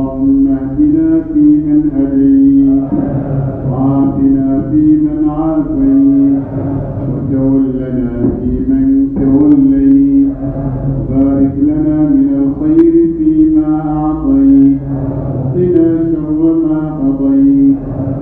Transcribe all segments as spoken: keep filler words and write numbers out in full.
اللهم اهدنا فيمن هديت وعافنا فيمن عافيت وتولنا فيمن توليت وبارك لنا من الخير فيما أعطيت وقنا شر ما قضيت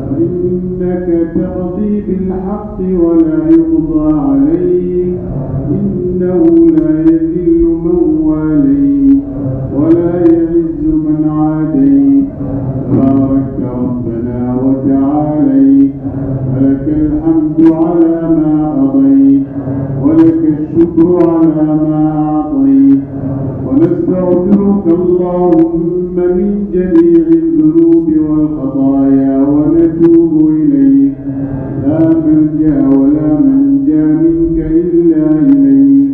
إنك تقضي بالحق ولا يقضى عليك إنه لا يذل من واليت ولا يعز من عاديت تبارك ربنا وتعاليت ولك الحمد على ما قضيت ولك الشكر على ما أعطيت ونستغفرك اللهم من جميع الذنوب والخطايا ونتوب إليك لا ملجأ ولا منجا منك إلا إليك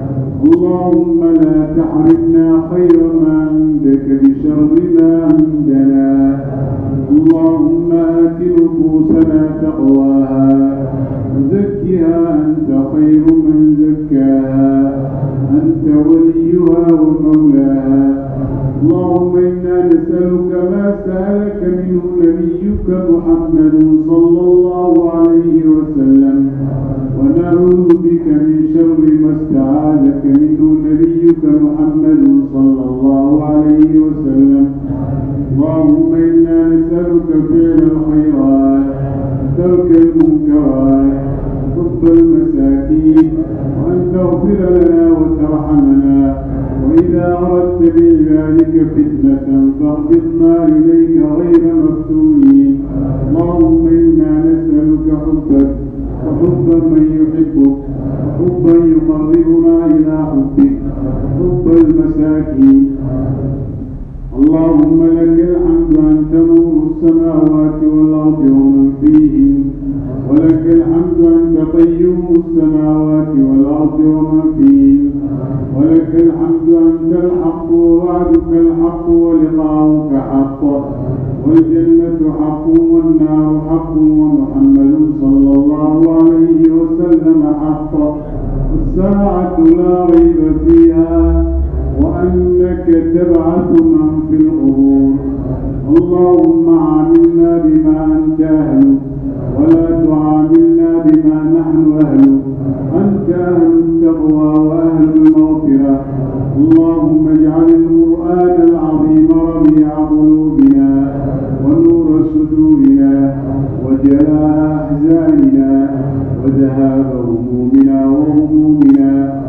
اللهم لا تحرمنا خير ما عندك بشر ما عندنا اللهم آت نفوسنا تقواها وزكها أنت خير من زكاها أنت وليها ومولاها اللهم إنا نسألك ما سألك منه نبيك محمد صلى الله عليه وسلم ونعوذ بك من شر ما استعاذك منه نبيك محمد صلى الله عليه وسلم اللهم إنا نسألك فعل الخيرات ترك المنكرات حب المساكين وأن تغفر لنا وترحمنا وإذا أردت بعبادك فتنة فاقبضنا إليك غير مفتونين اللهم إنا نسألك حبك وحب من يحبك وحبا يقربنا إلى حبك حب المساكين اللهم لك الحمد أنت نور السماوات والأرض ومن فيهن ولك الحمد أنت قيوم السماوات والأرض ومن فيهن ولك الحمد أنت الحق ووعدك الحق ولقاؤك حق والجنة حق والنار حق ومحمد صلى الله عليه وسلم حق والساعة لا ريب فيها وأنك تبعث من في القبور اللهم عاملنا بما أنت أهل ولا تعاملنا بما نحن أهل أنت أهل التقوى وأهل المغفرة اللهم اجعل القرآن العظيم ربيع قلوبنا ونور صدورنا وجلاء أحزاننا وذهاب همومنا وهمومنا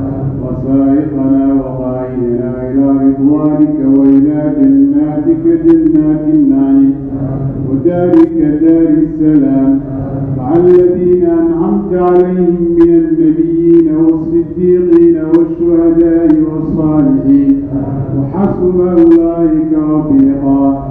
وسائقنا وقائدنا إلى رضوانك وإلى جناتك جنات النعيم ودارك دار السلام مع الذين أنعمت عليهم من النبيين والصديقين والشهداء والصالحين وحسن أولئك رفيقا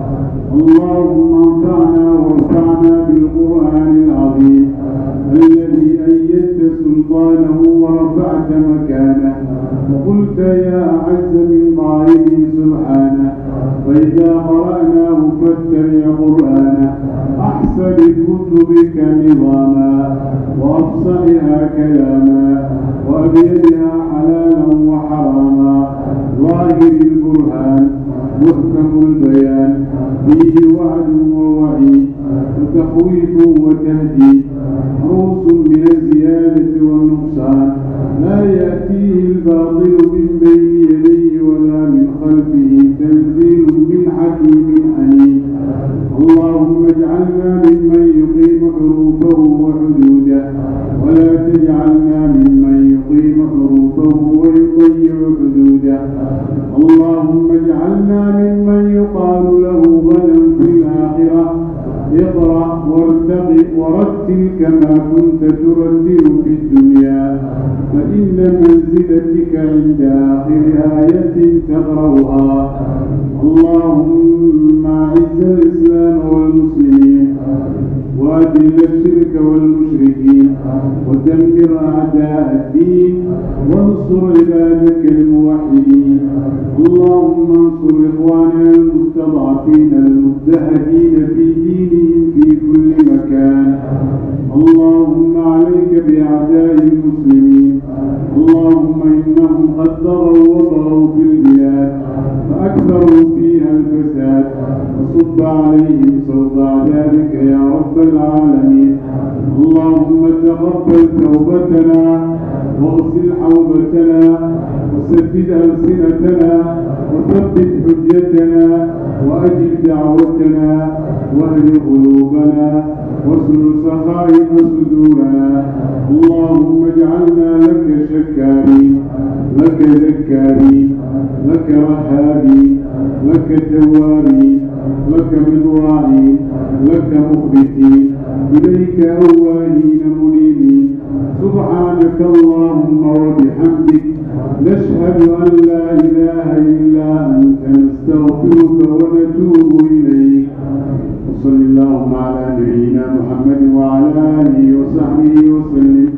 اللهم انفعنا وارفعنا بالقرآن العظيم الذي أيدت سلطانه ورفعت مكانه وقلت يا أعز من قائل سبحانه فإذا قرأناه فاتبع قرآنه أحسن كتبك نظاما وأفصحها كلاما وأبينها حلالا وحراما ظاهر البرهان محكم البيان فيه وعد ووعيد وتخويف وتهديد حروس من الزيادة والنقصان لا يأتيه الباطل من بين يديه ولا من خلفه تنزيل من حكيم عليم اللهم اجعلنا ممن يقيم حروفه وحدوده ولا تجعلنا ممن يقيم حروفه ويضيع حدوده اللهم اجعلنا ممن يقال له غدا في الآخرة اقرأ وارتقي ورتل كما كنت ترتل في الدنيا فإن منزلتك عند آخر آية تقرأها اللهم أعز الإسلام والمسلمين وأذل الشرك والمشركين ودمر أعداء الدين وانصر عبادك الموحدين اللهم انصر إخواننا المستضعفين المزدهدين في دينهم في كل مكان اللهم عليك بأعداء المسلمين اللهم إنهم قد طغوا وطغوا في البلاد فأكثروا فيها فيها الفساد وصب عليهم صوت عذابك يا رب العالمين. اللهم تقبل توبتنا واغسل حوبتنا وسدد ألسنتنا وثبت حجتنا وأجب دعوتنا واهد قلوبنا واسلل سخائم صدورنا. اللهم اجعلنا لك شكارين لك ذكارين لك رهابين لك توابين لك مضواعين لك مخبتين إليك أواهين منيبين. سبحانك اللهم وبحمدك نشهد أن لا إله إلا أنت نستغفرك ونتوب إليك. وصل اللهم على نبينا محمد وعلى آله وصحبه وسلم.